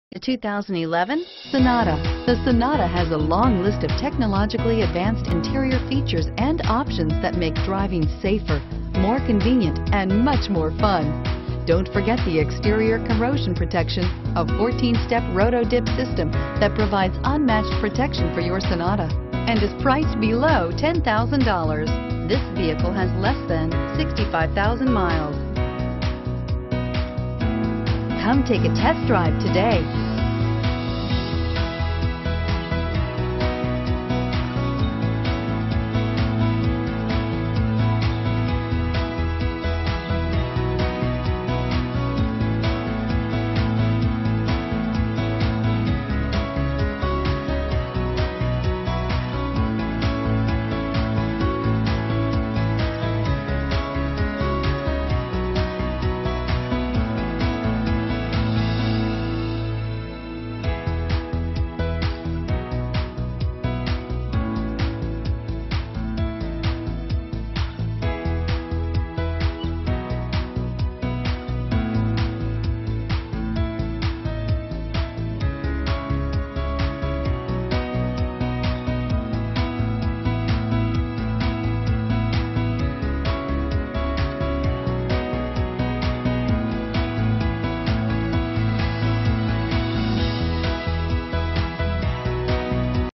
The 2011 Sonata. The Sonata has a long list of technologically advanced interior features and options that make driving safer, more convenient, and much more fun. Don't forget the exterior corrosion protection, a 14-step roto-dip system that provides unmatched protection for your Sonata and is priced below $10,000. This vehicle has less than 65,000 miles. Come take a test drive today.